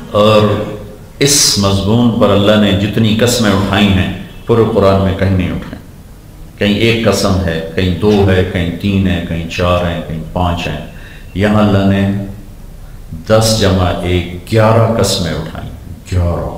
اور اس مضمون پر اللہ نے جتنی قسمیں اٹھائی ہیں پورے قرآن میں کہیں نہیں اٹھائیں. کہیں ایک قسم ہے، کہیں 2 ہے، کہیں 3 ہے، کہیں 4 ہیں، کہیں 5 ہیں. یہاں اللہ نے 10 جمع 1 11 قسمیں اٹھائیں. 11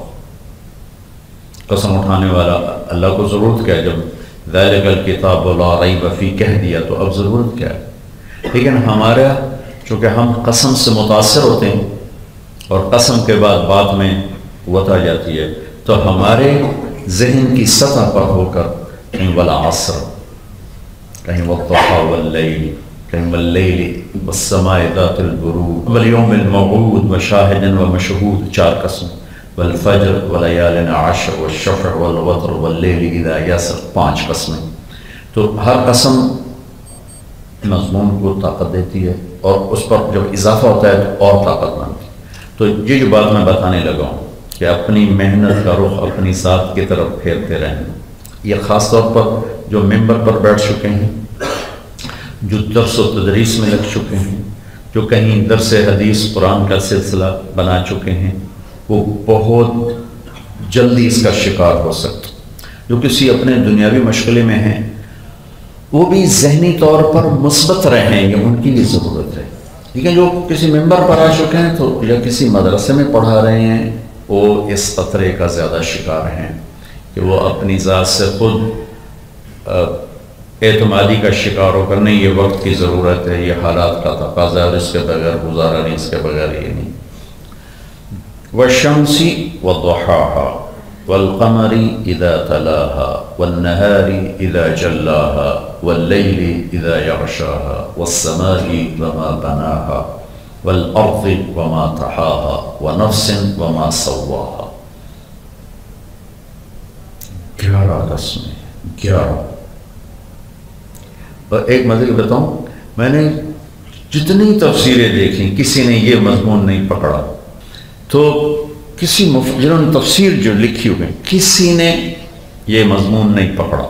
قسم اٹھانے والا اللہ کو ضرورت کیا ہے؟ جب ذالک الکتاب لا ریب فیہ کہہ دیا تو اب ضرورت کیا ہے؟ لیکن ہمارا چونکہ ہم قسم سے متاثر ہوتے ہیں اور قسم کے بعد بات میں قوت آ جاتی ہے، تو ہمارے ذہن کی سطح پر ہو کر کہیں والعصر، کہیں والضحی واللیل، کہیں واللیل والسماء ذات البروج والیوم الموعود وشاہد ومشہود 4 قسم، والفجر ولیال عشر والشفع والوتر واللیل اذا یسر 5 قسمیں. تو ہر قسم مضمون کو طاقت دیتی ہے اور اس پر جب اضافہ ہوتا ہے تو اور طاقت بنتی ہے. تو یہ جو بات میں بتانے لگا ہوں کہ اپنی محنت کا رخ اپنی ذات کی طرف پھیرتے رہیں. یہ خاص طور پر جو ممبر پر بیٹھ چکے ہیں، جو درس و تدریس میں لگ چکے ہیں، جو کہیں درس حدیث قرآن کا سلسلہ بنا چکے ہیں، وہ بہت جلدی اس کا شکار ہو سکتے. جو کسی اپنے دنیاوی مشغلے میں ہیں وہ بھی ذہنی طور پر مثبت رہیں، یہ ان کی بھی ضرورت ہے. لیکن جو کسی ممبر پر آ چکے ہیں تو یا کسی مدرسے میں پڑھا رہے ہیں، وہ اس خطرے کا زیادہ شکار ہیں کہ وہ اپنی ذات سے خود اعتمادی کا شکار ہو کر نہیں یہ وقت کی ضرورت ہے، یہ حالات کا تقاضا ہے، اس کے بغیر گزارا نہیں، اس کے بغیر یہ نہیں. والشمس وضحاها والقمر اذا تلاها والنهار اذا جلاها والليل اذا يغشاها والسماء وما بناها والارض وما طحاها ونفس وما سواها. 11 قسمیں، 11. اور ایک مزے کی بتاؤں، میں نے جتنی تفسیریں دیکھیں کسی نے یہ مضمون نہیں پکڑا. تو کسی جنہوں نے تفسیر جو لکھی ہوئی کسی نے یہ مضمون نہیں پکڑا.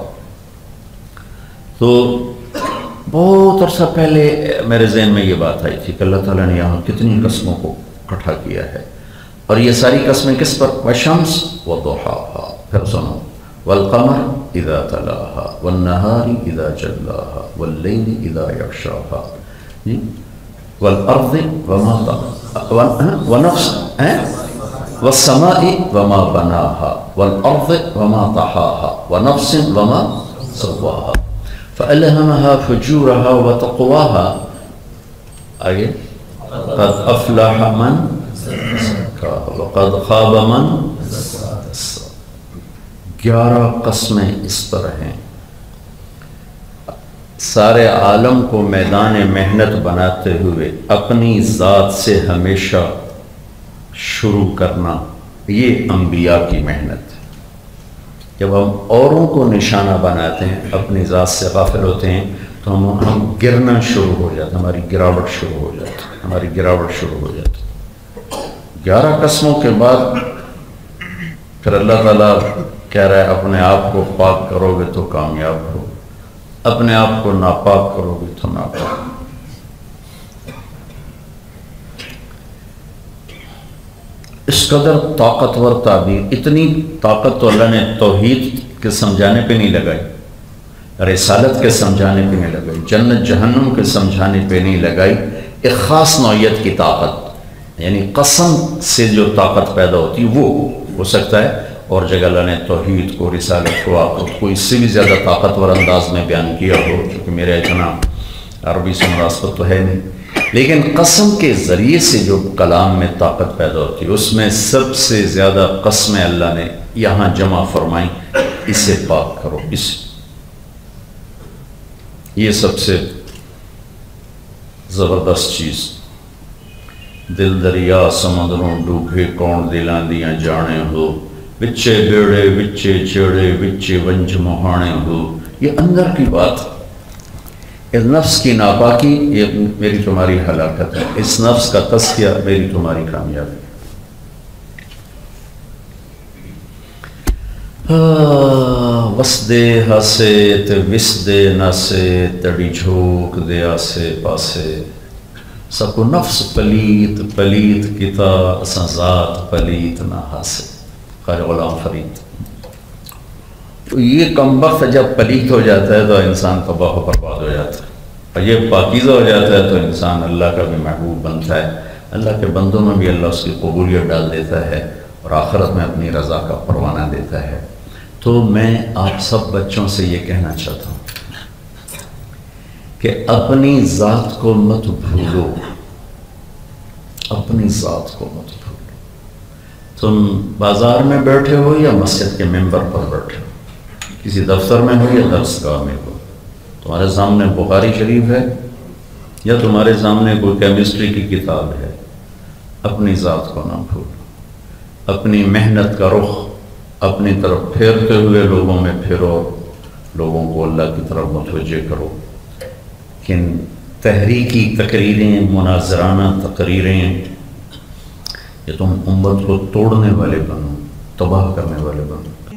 تو بہت عرصہ پہلے میرے ذہن میں یہ بات آئی تھی کہ اللہ تعالیٰ نے یہاں کتنی قسموں کو اکٹھا کیا ہے، اور یہ ساری قسمیں کس پر؟ والشمس وضحاها، پھر سنو، والقمر اذا تلاها والنهار اذا جلاها والليل اذا يغشاها والارض وما طحاها ونفس والسماء وما بناها والارض وما طحاها ونفس وما سواها فألهمها فجورها وتقواها. آگے قد افلح من زکاها وقد خاب من دساها. 11 قسمیں اس طرح ہیں. سارے عالم کو میدان محنت بناتے ہوئے اپنی ذات سے ہمیشہ شروع کرنا، یہ انبیاء کی محنت ہے. جب ہم اوروں کو نشانہ بناتے ہیں، اپنی ذات سے غافل ہوتے ہیں، تو ہم گرنا شروع ہو جاتے ہیں، ہماری گراوٹ شروع ہو جاتی. 11 قسموں کے بعد پھر اللہ تعالیٰ کہہ رہا ہے اپنے آپ کو پاک کرو گے تو کامیاب ہو، اپنے آپ کو ناپاک کرو گے تو ناپاک. اس قدر طاقتور تعبیر، اتنی طاقت تو اللہ نے توحید کے سمجھانے پہ نہیں لگائی، رسالت کے سمجھانے پہ نہیں لگائی، جنت جہنم کے سمجھانے پہ نہیں لگائی. ایک خاص نوعیت کی طاقت، یعنی قسم سے جو طاقت پیدا ہوتی وہ ہو سکتا ہے. اور جگہ اللہ نے توحید کو، رسالت کو، آخرت کو اس سے بھی زیادہ طاقتور انداز میں بیان کیا ہو، کیونکہ میرا اتنا عربی سے مناسبت تو ہے نہیں. لیکن قسم کے ذریعے سے جو کلام میں طاقت پیدا ہوتی ہے، اس میں سب سے زیادہ قسمیں اللہ نے یہاں جمع فرمائیں. اسے پاک کرو، اسے، یہ سب سے زبردست چیز. دل دریا سمندروں ڈوبے کون دلاں دیاں جانے ہو، وچے بیڑے وچے چیڑے وچے ونج مہانے ہو. یہ اندر کی بات، اس نفس کی ناپاکی یہ میری تمہاری ہلاکت ہے، اس نفس کا تزکیہ میری تمہاری کامیابی. وسدے ہاسے تے وسدے ناسے تڑی جھوک دے آسے پاسے. سب کو نفس پلیت پلیت کتا اساں ذات پلیت نہ حاصل، خواجہ غلام فرید۔ تو یہ کم وقت جب پلیت ہو جاتا ہے تو انسان تباہ و برباد ہو جاتا ہے، اور یہ پاکیزہ ہو جاتا ہے تو انسان اللہ کا بھی محبوب بنتا ہے، اللہ کے بندوں میں بھی اللہ اس کی قبولیت ڈال دیتا ہے اور آخرت میں اپنی رضا کا پروانہ دیتا ہے۔ تو میں آپ سب بچوں سے یہ کہنا چاہتا ہوں کہ اپنی ذات کو مت بھولو، اپنی ذات کو مت بھولو۔ تم بازار میں بیٹھے ہو یا مسجد کے ممبر پر بیٹھے ہو، کسی دفتر میں ہو یا درس گاہ میں ہو، تمہارے سامنے بخاری شریف ہے یا تمہارے سامنے کوئی کیمسٹری کی کتاب ہے، اپنی ذات کو نہ بھولو، اپنی محنت کا رخ اپنی طرف پھیرتے ہوئے لوگوں میں پھیرو، لوگوں کو اللہ کی طرف متوجہ کرو۔ کن تحریکی تقریریں، مناظرانہ تقریریں، یہ تم امت کو توڑنے والے بنو، تباہ کرنے والے بنو۔